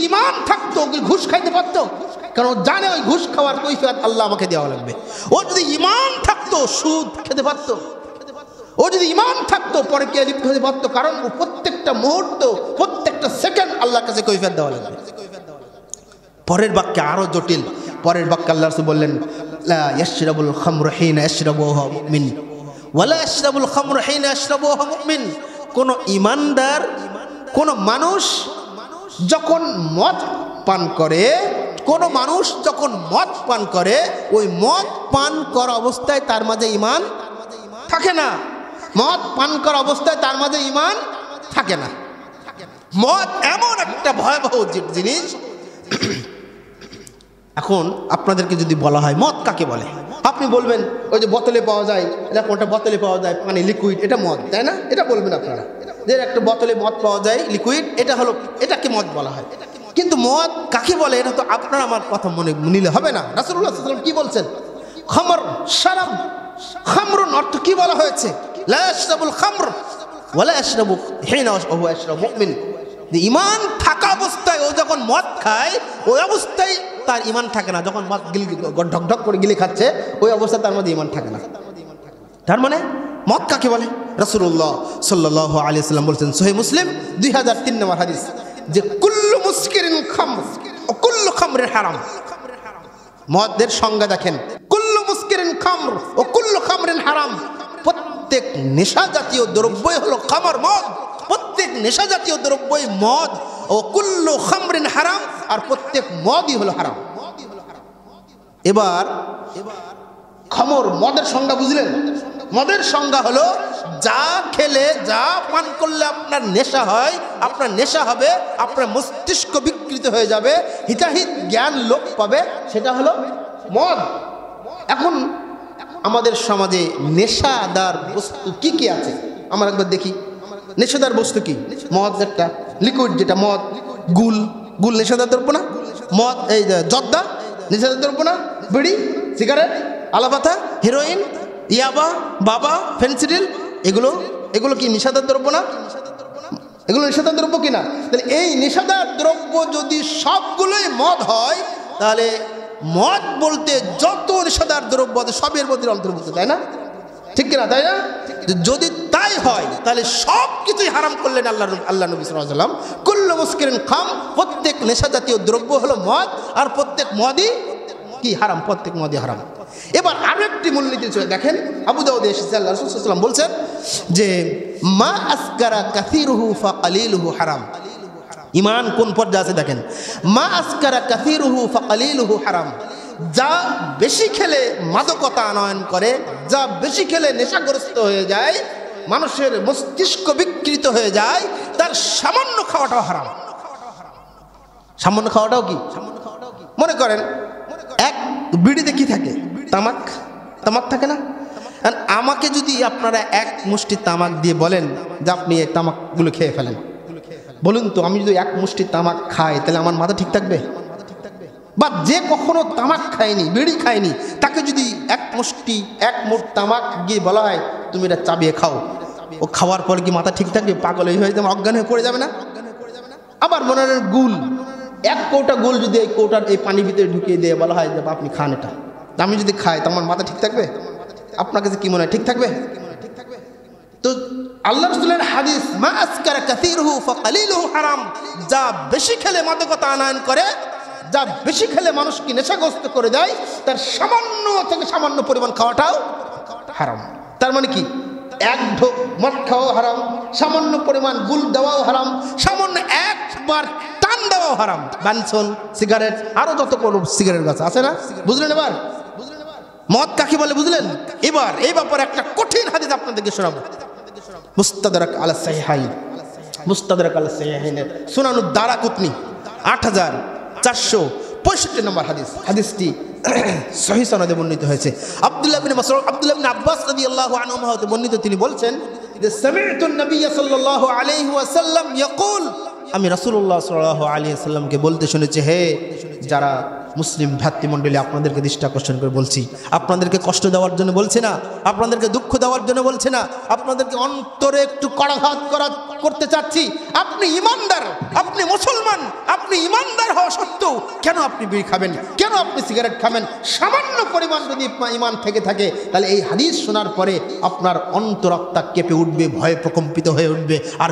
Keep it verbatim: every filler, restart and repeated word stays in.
ঈমান থাকতো কি ঘুষ খাইতে পারতো? কারণ জানে ওই ঘুষ খাওয়ার কৈফিয়ত আল্লাহ আমাকে দেওয়া লাগবে। ও যদি ঈমান থাকতো সুদ খেতে পারতো। ও যদি ঈমান থাকতো পরে কে লিপ্ত হতে পারতো, কারণ ও প্রত্যেকটা মুহূর্ত প্রত্যেকটা সেকেন্ড আল্লাহর কাছে কৈফিয়ত দেওয়া লাগবে। পরের বাক্যে আরো জটিল। পরের বাক্যে আল্লাহ রাসূল বললেন, লা ইয়াশরাবুল খামরা হিনা ইয়াশরাবুহা মুমিন ওয়ালা ইয়াশরাবুল খামরা হিনা ইয়াশরাবুহা মুমিন। কোন ঈমানদার কোন মানুষ যখন মদ পান করে, কোন মানুষ যখন মদ পান করে, ওই মদ পান করা অবস্থায় তার মাঝে ঈমান থাকে না। মদ পান করা অবস্থায় তার মাঝে ঈমান থাকে না। মদ এমন একটা ভয়াবহ জিনিস। এখন আপনাদেরকে যদি বলা হয় মদ কাকে বলে, আপনি বলবেন ওই যে বোতলে পাওয়া যায়, এটা কোনটা বোতলে পাওয়া যায় পানি লিকুইড, এটা মদ, তাই না? এটা বলবেন আপনারা যে একটা বোতলে মদ পাওয়া যায় লিকুইড, এটা হলো, এটাকে মদ বলা হয়। কিন্তু মদ কাকে বলে এটা তো আপনার আমার কথা মনে নিলে হবে না। রাসূলুল্লাহ সাল্লাল্লাহু আলাইহি ওয়াসাল্লাম কি বলছেন? খামর, শারাব। খামরুন অর্থ কি বলা হয়েছে? লা ইয়াশরাবুল খামর ওয়ালা ইয়াশরাবু হিনা ওয়া ইয়াশরাবু মুমিন। ঈমান থাকা অবস্থায় ও যখন মদ খায় ওই অবস্থায় তার ঈমান থাকে না। যখন মদ গিল ঢক ঢক করে গিলে খাচ্ছে ওই অবস্থায় তার মধ্যে ঈমান থাকে না। তার মানে মদ কাকে বলে? রাসূলুল্লাহ সাল্লাল্লাহু আলাইহি ওয়াসাল্লাম বলেছেন, সহিহ মুসলিম দুই হাজার তিন নম্বর হাদিস, যে কুল্লু মুসকিরিন খামর ও কুল্লু খামরিন হারাম। মদের সংজ্ঞা দেখেন, কুল্লু মুসকিরিন খামর ও কুল্লু খামরিন হারাম। প্রত্যেক নেশা জাতীয় দ্রব্যই হলো খামর, মদ। প্রত্যেক নেশা জাতীয় দ্রব্যই মদ। ও কুল্লু খামরিন হারাম, আর প্রত্যেক মদই হলো হারাম। এবার খামর মদের সংজ্ঞা বুঝলেন? মদের সংজ্ঞা হলো যা খেলে, যা পান করলে আপনার নেশা হয়, আপনার নেশা হবে, আপনার মস্তিষ্ক বিকৃত হয়ে যাবে, হিতাহিত জ্ঞান লোপ পাবে, সেটা হলো মদ। এখন আমাদের সমাজে নেশাদার বস্তু কি কি আছে আমরা একবার দেখি। নেশাদার বস্তু কি? মদ একটা লিকুইড, যেটা মদ। গুল, গুল নেশাদার দ্রব্য না? মদ, এই জর্দা নেশাদার দ্রব্য না? বিড়ি, সিগারেট, আলাপাতা, হিরোইন, ইয়াবা, বাবা, ফেন্সিডিল, এগুলো এগুলো কি নেশাদার দ্রব্য না? এগুলো নেশাদার দ্রব্য কিনা? তাহলে এই নেশাদার দ্রব্য যদি সবগুলোই মদ হয়, তাহলে মদ বলতে যত নেশাদার দ্রব্য আছে সবের মধ্যে অন্তর্ভুক্ত, তাই না? ঠিক কিনা, তাই না? যদি তাই হয় তাহলে সব কিছুই হারাম করলেন আল্লাহ আল্লাহ নবী সাল্লাল্লাহু আলাইহি ওয়াসাল্লাম। কুল্লু মুসকিরিন খাম, প্রত্যেক নেশা জাতীয় দ্রব্য হলো মদ, আর প্রত্যেক মদই কি হারাম, প্রত্যেক মদই হারাম। এবার আরো একটি মূলনীতি চলে দেখেন, আবু দাউদে এসেছে, আল্লাহ রাসূল সাল্লাল্লাহু আলাইহি ওয়াসাল্লাম বলছেন যে মা আসকারা কাসীরুহু ফাকালিলুহু হারাম। ঈমান কোন পর্যায়ে আছে দেখেন, মা আসকারা কাসীরুহু ফাকালিলুহু হারাম। যা বেশি খেলে মাদকতা আনয়ন করে, যা বেশি খেলে নেশাগ্রস্ত হয়ে যায়, মানুষের মস্তিষ্ক বিকৃত হয়ে যায়, তার সামান্য খাওয়াটাও হারাম। সামান্য খাওয়াটাও কি? মনে করেন এক বিড়িতে কি থাকে? তামাক, তামাক থাকে না? আমাকে যদি আপনারা এক মুষ্টি তামাক দিয়ে বলেন যে আপনি এই তামাকগুলো খেয়ে ফেলেন, বলুন তো আমি যদি এক মুষ্টি তামাক খাই তাহলে আমার মাথা ঠিক থাকবে? বা যে কখনো তামাক খায়নি, বিড়ি খায়নি, তাকে যদি এক মুষ্টি এক মুঠ তামাক গিয়ে বলা হয় তুমি এটা চাবিয়ে খাও, ও খাওয়ার পর কি মাথা ঠিক থাকবে? পাগল হয়ে যাবে, অজ্ঞান হয়ে পড়ে যাবে না? আবার মনে হয় গুল, এক কৌটা গুল যদি এই কৌটার এই পানির ভিতরে ঢুকিয়ে দিয়ে বলা হয় যে আপনি খান এটা, আমি যদি খাই তো আমার মাথা ঠিক থাকবে? আপনার কাছে কি মনে হয় ঠিক থাকবে? তো আল্লাহ রাসূলের হাদিস, মা আসকারা কাসীরুহু ফাকালিলুহু হারাম, যা বেশি খেলে মাদকতা আনয়ন করে, যা বেশি খেলে মানুষকে নেশাগ্রস্ত করে দেয়, তার সামান্য থেকে সামান্য পরিমাণ খাওয়াটাও হারাম। তার মানে কি? এক ঢোক মদ খাওয়াও হারাম, সামান্য পরিমাণ গুল দেওয়াও হারাম, সামান্য একবার টান দেওয়াও হারাম। বানসন, সিগারেট, আরো যত কোনো সিগারেট গাছ আছে না, বুঝলেন? এবার মদ কাকে বলে বুঝলেন? এবার এই ব্যাপারে একটা কঠিন হাদিস আপনাদেরকে শোনাবো। মুস্তাদরাক আলা সাহিহাইন, মুস্তাদরাক আলা সাহিহাইনের সুনানুদ দারাকুতনি আট হাজার চারশো পঁয়ষট্টি নম্বর হাদিস। হাদিসটি সহিহ সনদে বর্ণিত হয়েছে। আব্দুল্লাহ ইবনে মাসউদ, আব্দুল্লাহ ইবনে আব্বাস রাদিয়াল্লাহু আনহুমা হতে বর্ণিত, তিনি বলছেন যে সামি'তু নবিয়্য সাল্লাল্লাহু আলাইহি ওয়াসাল্লাম ইয়াকুল, আমি রাসূলুল্লাহ সাল্লাল্লাহু আলাইহি ওয়াসাল্লামকে বলতে শুনেছি, হে যারা মুসলিম ভাতৃমণ্ডলী, আপনাদেরকে দৃষ্টি আকর্ষণ করে বলছি, আপনাদেরকে কষ্ট দেওয়ার জন্য বলছি না, আপনাদেরকে দুঃখ দেওয়ার জন্য বলছি না, আপনাদেরকে অন্তরে একটু কড়াঘাত করা করতে চাচ্ছি। আপনি ইমানদার, আপনি মুসলমান, আপনি ইমানদার পরেও কেন আপনি বিড়ি খাবেন, কেন আপনি সিগারেট খাবেন? সামান্য পরিমাণ যদি ঈমান থেকে থাকে তাহলে এই হাদিস শোনার পরে আপনার অন্তরাত্মা কেঁপে উঠবে, ভয়ে প্রকম্পিত হয়ে উঠবে। আর